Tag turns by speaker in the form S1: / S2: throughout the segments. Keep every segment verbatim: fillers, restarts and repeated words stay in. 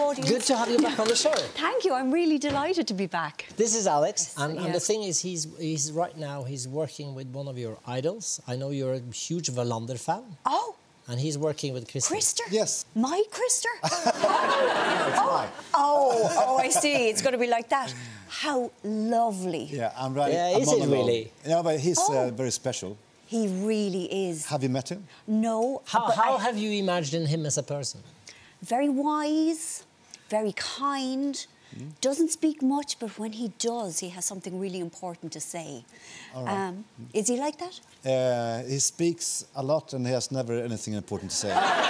S1: audience.
S2: Good to have you back on the show.
S1: Thank you. I'm really delighted to be back.
S2: This is Alex,
S1: Yes,
S2: and, and
S1: yeah.
S2: the thing is, he's he's right now he's working with one of your idols. I know you're a huge Wallander fan.
S1: Oh.
S2: And he's working with Krister.
S1: Krister?
S3: Yes.
S1: My Krister?
S3: oh,
S1: oh, oh, I see. It's going to be like that. How lovely.
S3: Yeah, I'm writing
S2: Yeah,
S3: a
S2: is it
S3: monologue.
S2: really?
S3: Yeah, but he's
S1: Oh.
S3: uh, very special.
S1: He really is.
S3: Have you met him?
S1: No.
S2: How,
S1: but
S2: how
S1: I-
S2: have you imagined him as a person?
S1: Very wise, very kind,
S3: Mm.
S1: doesn't speak much, but when he does, he has something really important to say.
S3: All right.
S1: Um, is he like that?
S3: Uh, he speaks a lot and he has never anything important to say.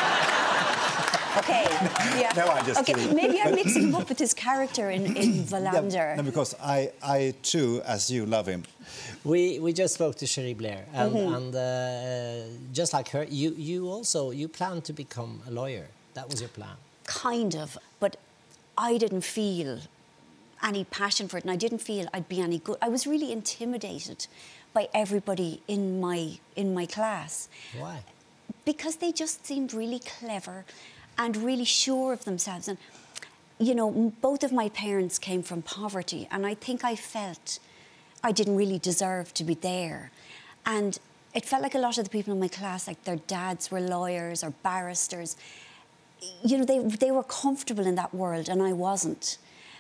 S1: Okay, yeah.
S3: No, I'm just
S1: okay,
S3: kidding.
S1: maybe I'm mixing him up with his character in, in Wallander.
S3: Yeah, no, because I, I too, as you, love him.
S2: We we just spoke to Cherie Blair, and,
S1: Mm-hmm.
S2: and uh, just like her, you you also you plan to become a lawyer. That was your plan.
S1: Kind of, but I didn't feel any passion for it, and I didn't feel I'd be any good. I was really intimidated by everybody in my in my class.
S2: Why?
S1: Because they just seemed really clever and really sure of themselves. And, you know, m- both of my parents came from poverty, and I think I felt I didn't really deserve to be there. And it felt like a lot of the people in my class, like their dads were lawyers or barristers. You know, they, they were comfortable in that world, and I wasn't.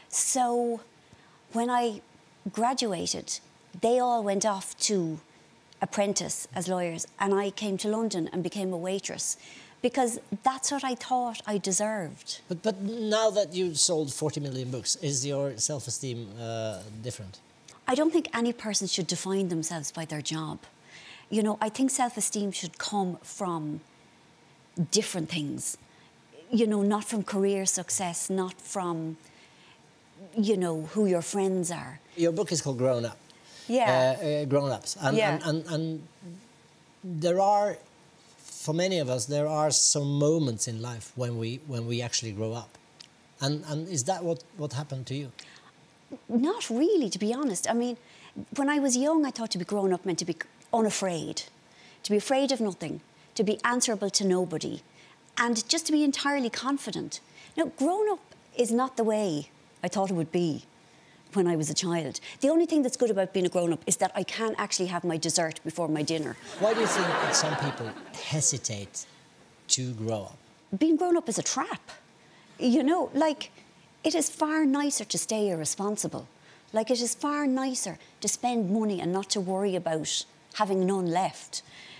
S1: So when I graduated, they all went off to apprentice as lawyers, and I came to London and became a waitress because that's what I thought I deserved.
S2: But but now that you've sold forty million books, is your self-esteem uh, different?
S1: I don't think any person should define themselves by their job. You know, I think self-esteem should come from different things. You know, not from career success, not from, you know, who your friends are.
S2: Your book is called Grown Up.
S1: Yeah.
S2: Uh, uh, grown-ups. And,
S1: Yeah.
S2: and, and, and there are, for many of us, there are some moments in life when we when we actually grow up. And, and is that what, what happened to you?
S1: Not really, to be honest. I mean, when I was young, I thought to be grown up meant to be unafraid, to be afraid of nothing, to be answerable to nobody, and just to be entirely confident. Now, grown up is not the way I thought it would be when I was a child. The only thing that's good about being a grown-up is that I can actually have my dessert before my dinner.
S2: Why do you think that some people hesitate to grow up?
S1: Being grown up is a trap. You know, like, it is far nicer to stay irresponsible. Like, it is far nicer to spend money and not to worry about having none left.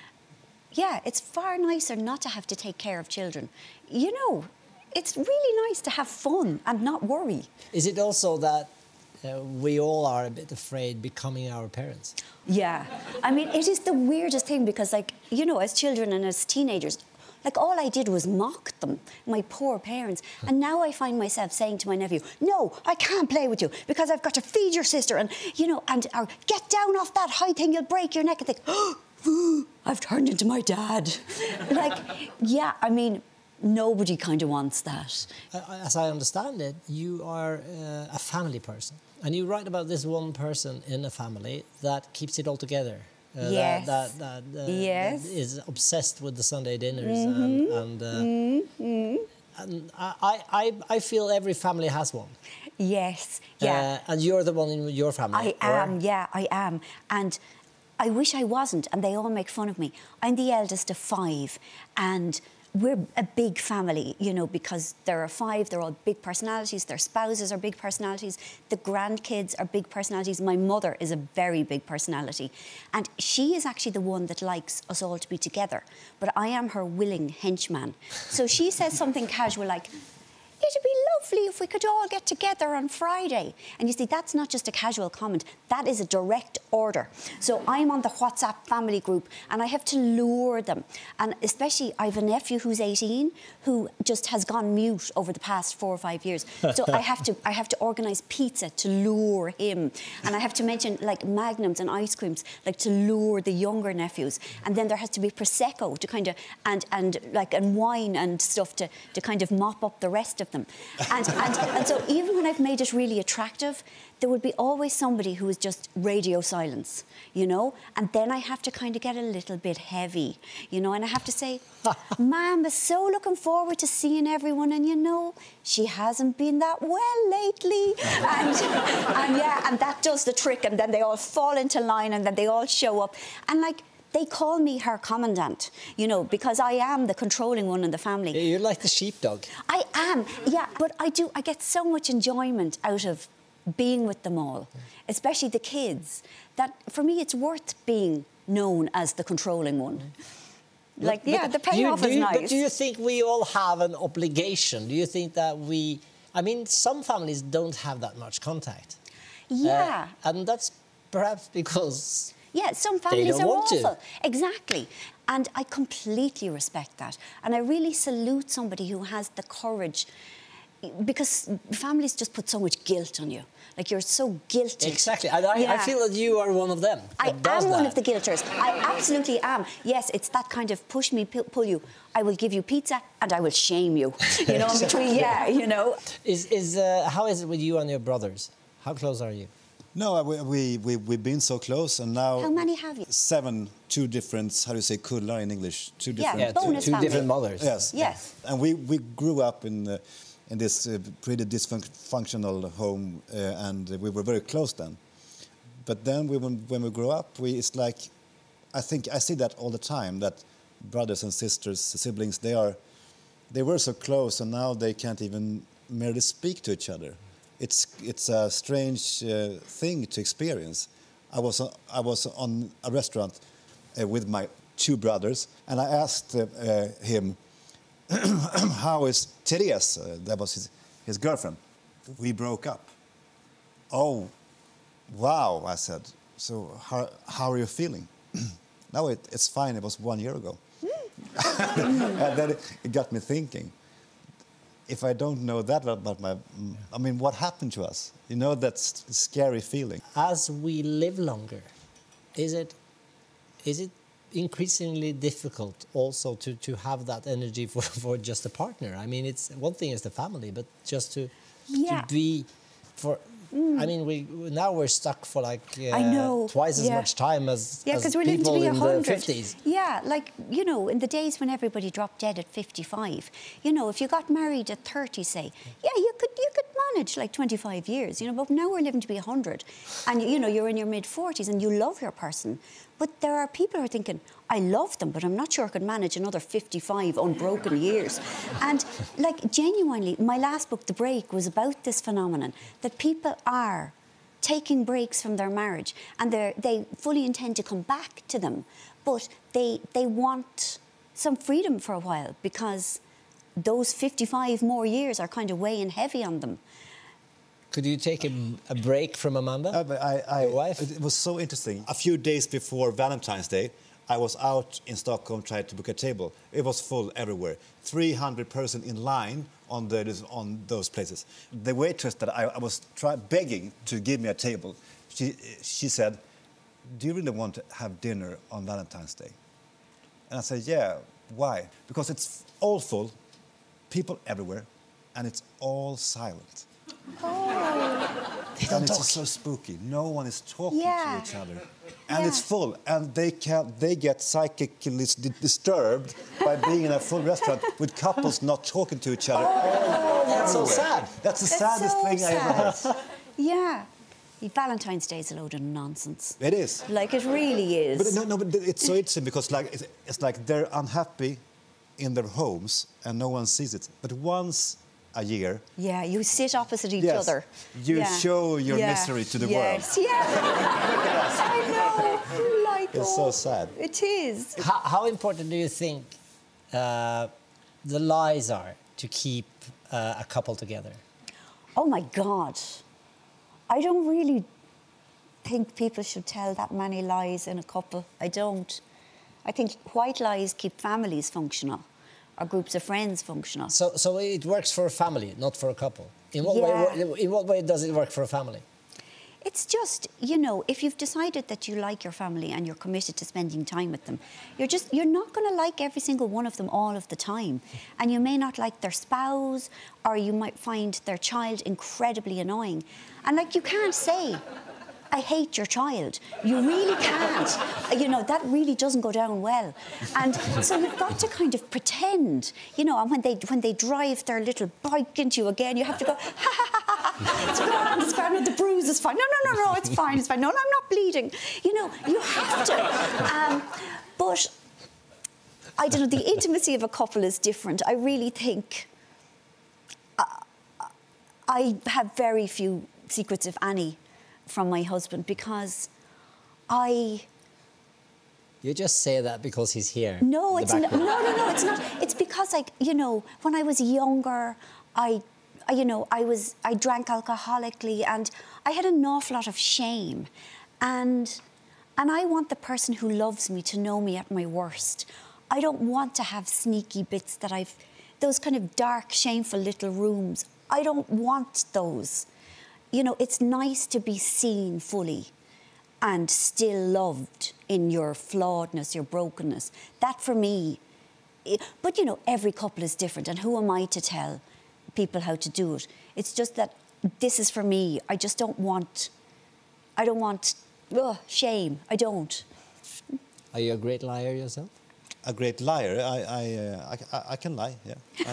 S1: Yeah, it's far nicer not to have to take care of children. You know, it's really nice to have fun and not worry.
S2: Is it also that uh, we all are a bit afraid becoming our parents?
S1: Yeah. I mean, it is the weirdest thing because, like, you know, as children and as teenagers, like, all I did was mock them, my poor parents. And now I find myself saying to my nephew, no, I can't play with you because I've got to feed your sister and, you know, and or, get down off that high thing, you'll break your neck. And think, oh, I've turned into my dad. Like, yeah, I mean, nobody kind of wants that.
S2: As I understand it, you are uh, a family person. And you write about this one person in a family that keeps it all together. Uh,
S1: Yes.
S2: That, that, that, uh,
S1: Yes.
S2: that is obsessed with the Sunday dinners.
S1: Mm-hmm.
S2: And, and, uh,
S1: Mm-hmm.
S2: and I, I, I feel every family has one.
S1: Yes, yeah.
S2: Uh, and you're the one in your family.
S1: I
S2: or-
S1: am, yeah, I am. And I wish I wasn't, and they all make fun of me. I'm the eldest of five, and we're a big family, you know, because there are five, they're all big personalities, their spouses are big personalities, the grandkids are big personalities. My mother is a very big personality, and she is actually the one that likes us all to be together, but I am her willing henchman. So she says something casual like, it'd be lovely if we could all get together on Friday. And you see, that's not just a casual comment, that is a direct order. So I'm on the WhatsApp family group and I have to lure them. And especially, I have a nephew who's eighteen who just has gone mute over the past four or five years. So I have to I have to organise pizza to lure him. And I have to mention like magnums and ice creams, like to lure the younger nephews. And then there has to be Prosecco to kind of, and, and like, and wine and stuff to, to kind of mop up the rest of them. them. And, and, and so even when I've made it really attractive, there would be always somebody who is just radio silence, you know? And then I have to kind of get a little bit heavy, you know? And I have to say, Ma'am is so looking forward to seeing everyone, and you know, she hasn't been that well lately. And, and yeah, and that does the trick, and then they all fall into line, and then they all show up. And like, they call me her commandant, you know, because I am the controlling one in the family.
S2: You're like the sheepdog.
S1: I am, yeah, but I do, I get so much enjoyment out of being with them all, especially the kids, that for me it's worth being known as the controlling one. Like, but, yeah, the payoff
S2: you,
S1: is
S2: you,
S1: nice.
S2: But do you think we all have an obligation? Do you think that we... I mean, some families don't have that much contact.
S1: Yeah.
S2: Uh, and that's perhaps because...
S1: Yeah, some families
S2: don't
S1: are
S2: want to.
S1: awful. Exactly. And I completely respect that. And I really salute somebody who has the courage, because families just put so much guilt on you. Like, you're so guilty.
S2: Exactly. And I,
S1: yeah.
S2: I feel that you are one of them.
S1: I am
S2: does
S1: one
S2: that.
S1: of the guilters. I absolutely am. Yes, it's that kind of push me, pull you. I will give you pizza and I will shame you. You know, in between, yeah, you know.
S2: Is, is, uh, how is it with you and your brothers? How close are you?
S3: No, we, we, we, we've been so close, and now...
S1: How many have you?
S3: Seven, two different, how do you say, kullar in English? Two different...
S1: Yeah, bonus
S2: two, two
S1: family.
S2: different mothers.
S3: Yes.
S1: Yes.
S3: And we, we grew up in, uh, in this uh, pretty dysfunctional home, uh, and we were very close then. But then we, when, when we grew up, we, it's like... I think I see that all the time, that brothers and sisters, siblings, they are... They were so close, and now they can't even merely speak to each other. It's, it's a strange uh, thing to experience. I was, uh, I was on a restaurant uh, with my two brothers, and I asked uh, uh, him, how is Therese? Uh, that was his, his girlfriend. We broke up. Oh, wow, I said. So how, how are you feeling? No, it, it's fine. It was one year ago. And then it, it got me thinking. If I don't know that about my... I mean, what happened to us? You know, that scary feeling.
S2: As we live longer, is it, is it increasingly difficult also to, to have that energy for, for just a partner? I mean, it's one thing is the family, but just to,
S1: Yeah.
S2: to be... for. Mm. I mean, we now we're stuck for like uh,
S1: I know.
S2: twice as
S1: yeah.
S2: much time as,
S1: yeah,
S2: as
S1: we're living
S2: people
S1: to be
S2: in
S1: one hundred.
S2: the fifties.
S1: Yeah, like, you know, in the days when everybody dropped dead at fifty-five, you know, if you got married at thirty, say, yeah, you could you could manage like twenty-five years, you know, but now we're living to be one hundred. And, you know, you're in your mid-forties and you love your person. But there are people who are thinking, I love them, but I'm not sure I could manage another fifty-five unbroken years. And, like, genuinely, my last book, The Break, was about this phenomenon, that people are taking breaks from their marriage, and they fully intend to come back to them, but they, they want some freedom for a while, because those fifty-five more years are kind of weighing heavy on them.
S2: Could you take a, a break from Amanda,
S3: uh, but I, I,
S2: your wife?
S3: It was so interesting. A few days before Valentine's Day, I was out in Stockholm trying to book a table. It was full everywhere. three hundred person in line on, the, on those places. The waitress that I, I was try, begging to give me a table, she, she said, do you really want to have dinner on Valentine's Day? And I said, yeah, why? Because it's all full, people everywhere, and it's all silent.
S1: Oh.
S3: And it's so spooky. No one is talking
S1: Yeah.
S3: to each other. And
S1: Yeah.
S3: it's full. And they can they get psychically di- disturbed by being in a full restaurant with couples not talking to each other.
S2: Oh, that's so sad.
S3: That's the
S1: That's
S3: saddest
S1: so
S3: thing I ever heard.
S1: sad. Yeah. Valentine's Day is a load of nonsense.
S3: It is.
S1: Like, it really is.
S3: But no, no, but it's so interesting because like it's, it's like they're unhappy in their homes and no one sees it. But once a year,
S1: Yeah, you sit opposite each
S3: yes,
S1: other.
S3: you
S1: Yeah.
S3: show your
S1: Yeah.
S3: misery to the
S1: yes.
S3: world.
S1: Yeah, I know. Like,
S3: It's
S1: oh,
S3: so sad.
S1: It is.
S2: How, how important do you think uh, the lies are to keep uh, a couple together?
S1: Oh, my God. I don't really think people should tell that many lies in a couple. I don't. I think white lies keep families functional, or groups of friends functional.
S2: So, so it works for a family, not for a couple. In what
S1: Yeah.
S2: way? In what way does it work for a family?
S1: It's just, you know, if you've decided that you like your family and you're committed to spending time with them, you're just, you're not going to like every single one of them all of the time. And you may not like their spouse, or you might find their child incredibly annoying. And, like, you can't say, I hate your child. You really can't. You know, that really doesn't go down well. And so you've got to kind of pretend, you know, and when they, when they drive their little bike into you again, you have to go, ha, ha, ha, ha, it's grand, it's grand, no, the bruise is fine. No, no, no, no, it's fine, it's fine. No, no, I'm not bleeding. You know, you have to. Um, but, I don't know, the intimacy of a couple is different. I really think uh, I have very few secrets, if any, from my husband, because I...
S2: You just say that because he's here.
S1: No, it's no, no, no, no, it's not. It's because, like, you know, when I was younger, I, I, you know, I was, I drank alcoholically, and I had an awful lot of shame, and, and I want the person who loves me to know me at my worst. I don't want to have sneaky bits that I've, those kind of dark, shameful little rooms. I don't want those. You know, it's nice to be seen fully and still loved in your flawedness, your brokenness. That, for me... It, but, you know, every couple is different, and who am I to tell people how to do it? It's just that this is for me. I just don't want... I don't want... Ugh, shame. I don't.
S2: Are you a great liar yourself?
S3: A great liar? I, I, uh, I, I can lie, yeah. I,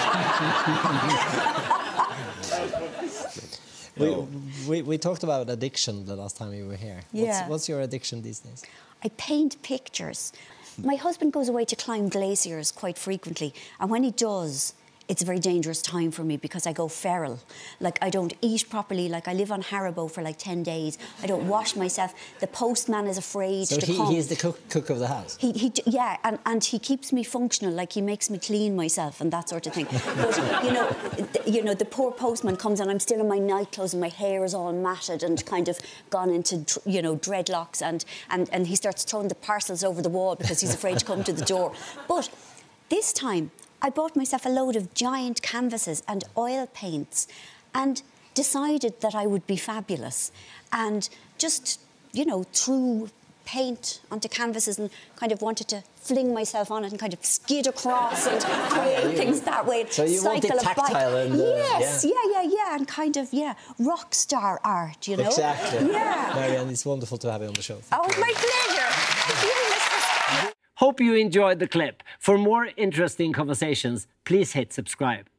S3: I...
S2: We, we, we talked about addiction the last time we were here.
S1: Yeah.
S2: What's, what's your addiction these days?
S1: I paint pictures. My husband goes away to climb glaciers quite frequently, and when he does, it's a very dangerous time for me because I go feral. Like, I don't eat properly. Like, I live on Haribo for like ten days. I don't wash myself. The postman is afraid
S2: so
S1: to
S2: he,
S1: come.
S2: So he's the cook, cook of the house?
S1: He, he, yeah, and, and he keeps me functional. Like, he makes me clean myself and that sort of thing. But, you know, th you know, the poor postman comes and I'm still in my night clothes and my hair is all matted and kind of gone into, you know, dreadlocks, and, and, and he starts throwing the parcels over the wall because he's afraid to come to the door. But this time, I bought myself a load of giant canvases and oil paints and decided that I would be fabulous, and just, you know, threw paint onto canvases and kind of wanted to fling myself on it and kind of skid across and create things that way.
S2: So you want it tactile and... Uh,
S1: yes,
S2: yeah.
S1: yeah, yeah, yeah, and kind of, yeah, rock star art, you know?
S2: Exactly.
S1: Yeah.
S2: Marian, it's wonderful to have you on the show.
S1: Oh, it's my pleasure.
S4: Hope you enjoyed the clip. For more interesting conversations, please hit subscribe.